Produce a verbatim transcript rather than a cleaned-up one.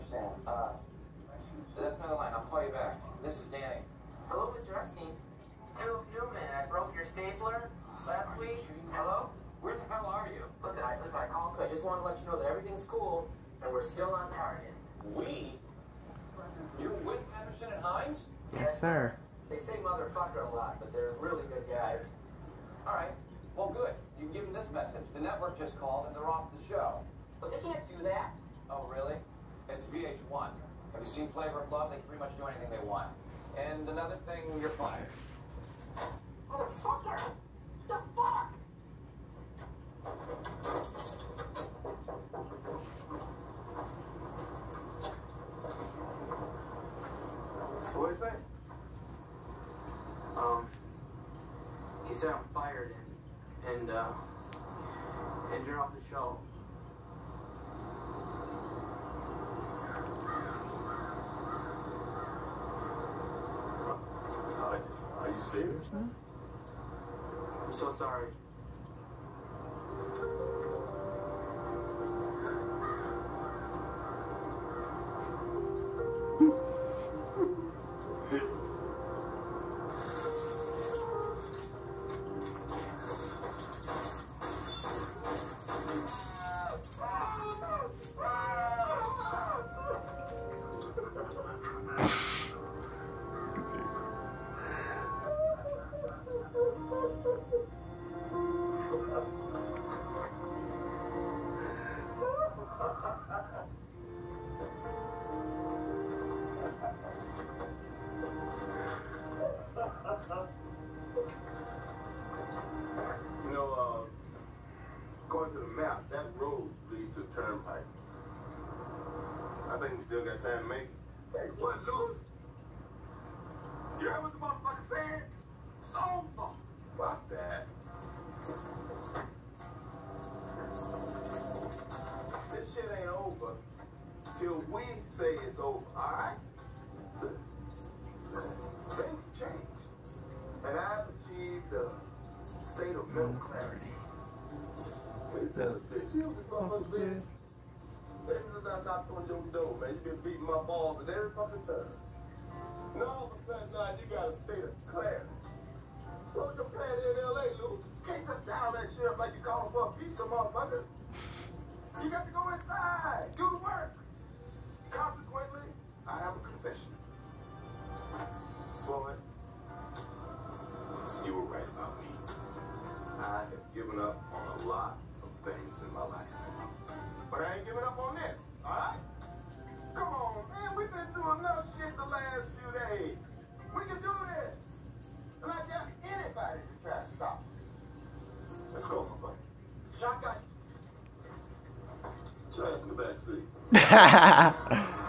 understand. Uh, that's my line. I'll call you back. This is Danny. Hello, Mister Epstein. Hello, Newman. I broke your stapler last week. Hello? Where the hell are you? Listen, I, listen, I called, so I just want to let you know that everything's cool, and we're still on target. We? You're with Anderson and Hines? Yes, sir. They say motherfucker a lot, but they're really good guys. All right. Well, good. You can give them this message. The network just called, and they're off the show. But they can't do that. Oh, really? It's V H one. Have you seen Flavor of Love? They can pretty much do anything they want. And another thing, you're fired. Motherfucker! What the fuck? What did he say? Um, he said I'm fired and, and, uh, and you're off the show. Are, are you serious, man? I'm so sorry. You know, uh, according to the map, that road leads to the turnpike. I think we still got time to make it. Hey, what, Louis? You heard what the motherfucker said? It's over. Fuck that. This shit ain't over till we say it's over, all right? Things have changed, and I've achieved a state of mental clarity. Wait, that bitch, you know what this motherfucker said? Ever since I knocked on your door, man, you been beating my balls at every fucking turn. Now all of a sudden, now you got a state of clarity. What's your plan in L A, Lou? You can't just dial that shit up like you calling for a pizza, motherfucker. You got to go inside, do the work. Consequently, I have a confession. Boy, you were right about me. I have given up on a lot of things in my life. But I ain't giving up on this, all right? Come on, man, we've been through enough shit the last few days. We can do this. And I dare anybody to try to stop us. Let's go, my buddy. Shotgun. Your ass in the back seat.